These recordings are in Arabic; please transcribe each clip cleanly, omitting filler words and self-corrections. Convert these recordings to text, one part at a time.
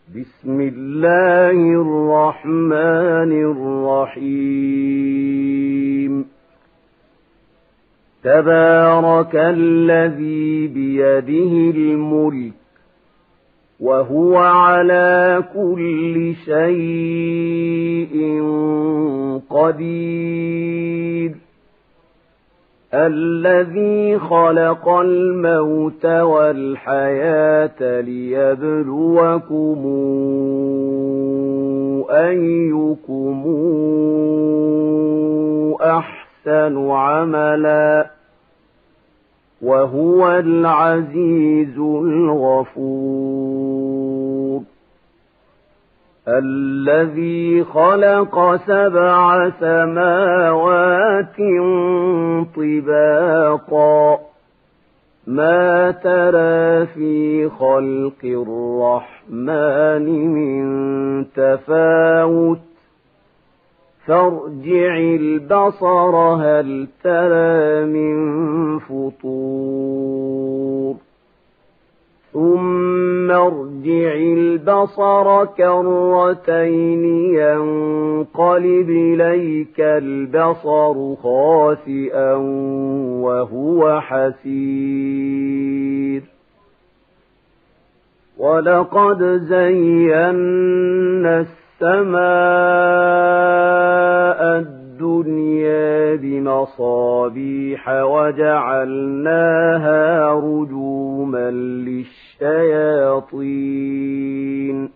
بسم الله الرحمن الرحيم تبارك الذي بيده الملك وهو على كل شيء قدير الذي خلق الموت والحياة ليبلوكم أيكم أحسن عملا وهو العزيز الغفور الذي خلق 7 سماوات طباقا ما ترى في خلق الرحمن من تفاوت فارجع البصر هل ترى من فطور ثم ارجع البصر كرتين ينقلب إليك البصر خاسئا وهو حسير ولقد زينا السماء الدنيا بمصابيح وجعلناها رجوما للشياطين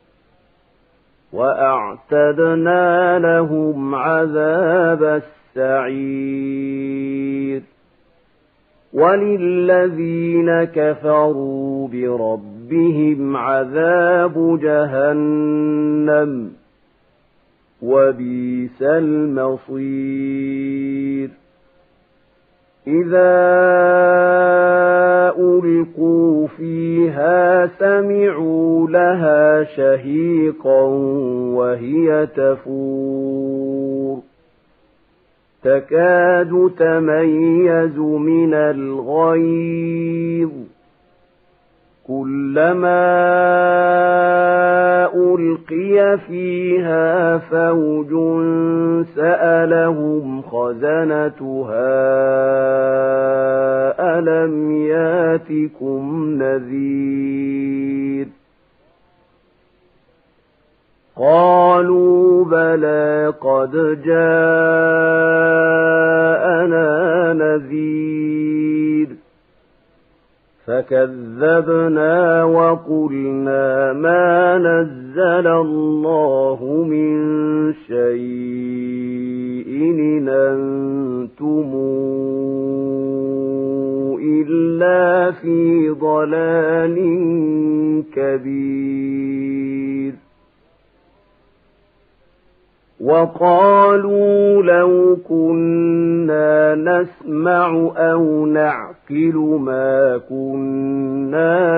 وأعتدنا لهم عذاب السعير وللذين كفروا بربهم عذاب جهنم وبئس المصير إذا ألقوا فيها سمعوا لها شهيقا وهي تفور تكاد تميز من الغيظ كلما ألقي فيها فوج سألهم خزنتها ألم ياتكم نذير قالوا بلى قد جاءنا نذير فكذبنا وقلنا ما نزل الله من شيء إن أنتم إلا في ضلال كبير وقالوا لو كنا نسمع أو نعقل ما كنا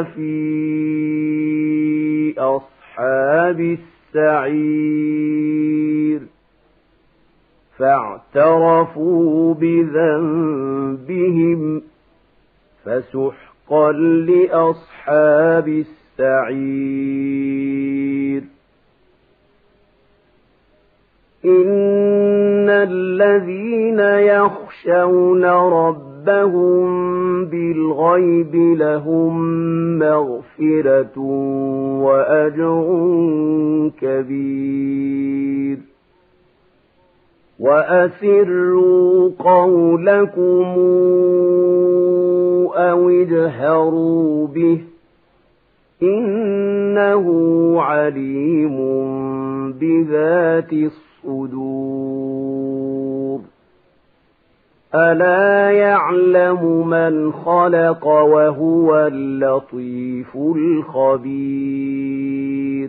في أصحاب السعير فاعترفوا بذنبهم فسحقا لأصحاب السعير إن الذين يخشون ربهم بالغيب لهم مغفرة وأجر كبير وأسروا قولكم أو اجهروا به إنه عليم بذات الصدور ألا يعلم من خلق وهو اللطيف الخبير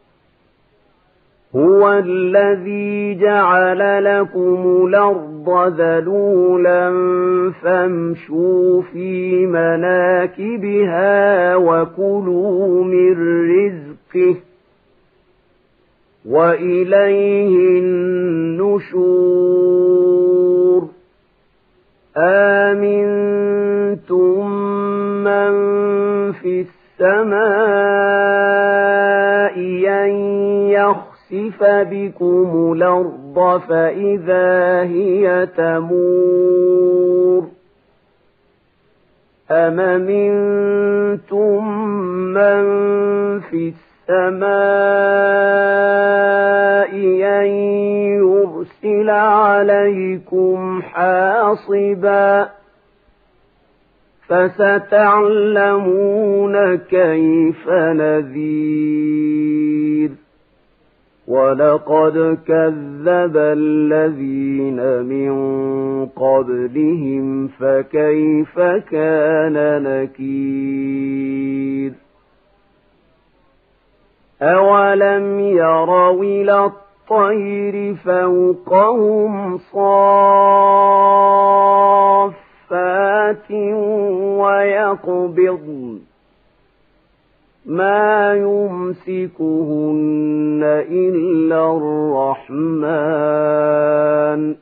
هو الذي جعل لكم الأرض ذلولا فامشوا في مناكبها وكلوا من رزقه وإليه النشور آمنتم من في السماء يخسف بكم الأرض فإذا هي تمور أم أمنتم من في السماء أن يرسل عليكم حاصبا فستعلمون كيف نذير ولقد كذب الذين من قبلهم فكيف كان نكير أولم يروا إلى الطير فوقهم صافات ويقبضن ما يمسكهن إلا الرحمن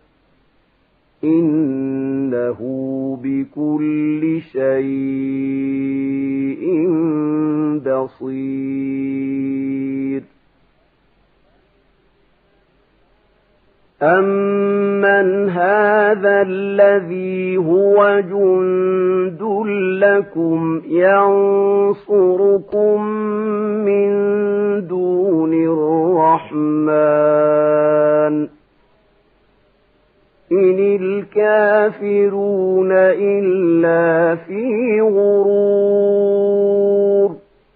إنه بكل شيء بصير أمن هذا الذي هو جند لكم ينصركم من دون الرحمن إن الكافرون إلا في غرور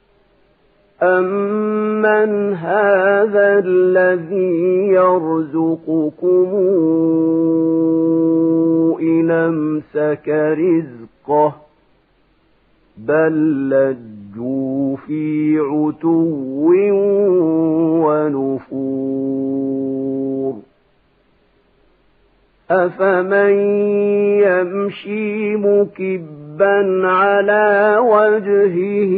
أمن هذا الذي يرزقكم إن أمسك رزقه بل لجوا في عتو ونفور أفمن يمشي مكبا على وجهه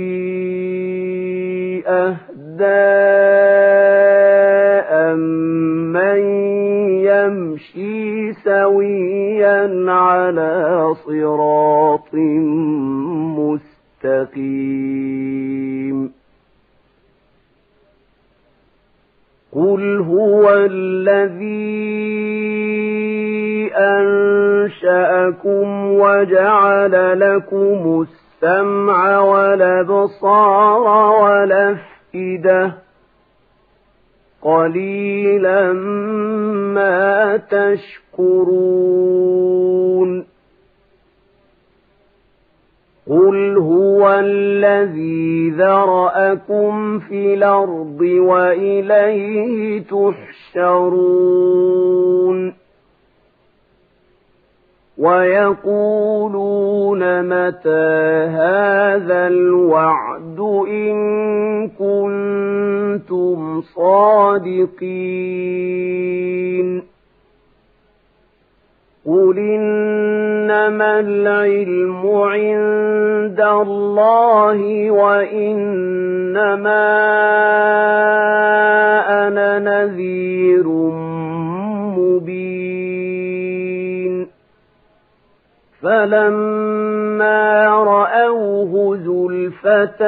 أهدى أمن يمشي سويا على صراط مستقيم قل هو الذي أنشأكم وجعل لكم السمع والأبصار والأفئدة قليلا ما تشكرون قل هو الذي ذرأكم في الأرض وإليه تحشرون ويقولون متى هذا الوعد إن كنتم صادقين قل إنما العلم عند الله وإنما أنا نذير مبين فلما رأوه زلفة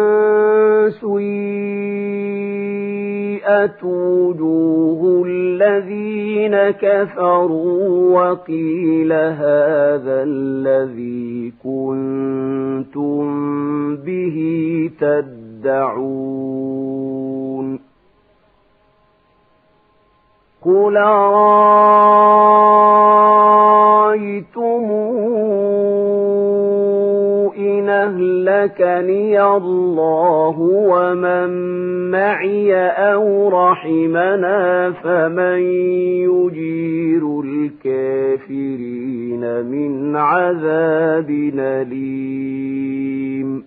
سيئت وجوه الذين كفروا وقيل هذا الذي كنتم به تدعون قل أرأيتم إن أهلكني الله ومن معي أو رحمنا فمن يجير الكافرين من عذاب أليم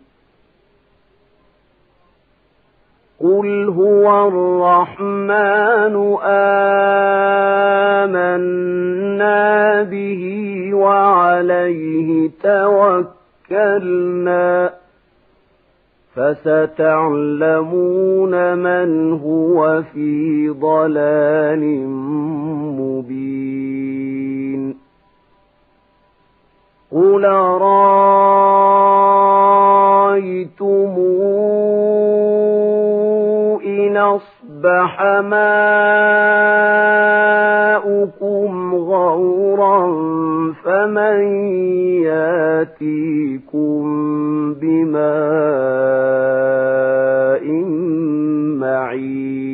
قل هو الرحمن آمنا به وعليه توكلنا فستعلمون من هو في ضلال مبين قل أرأيتم إن إن أصبح ماؤكم غورا فمن ياتيكم بماء معين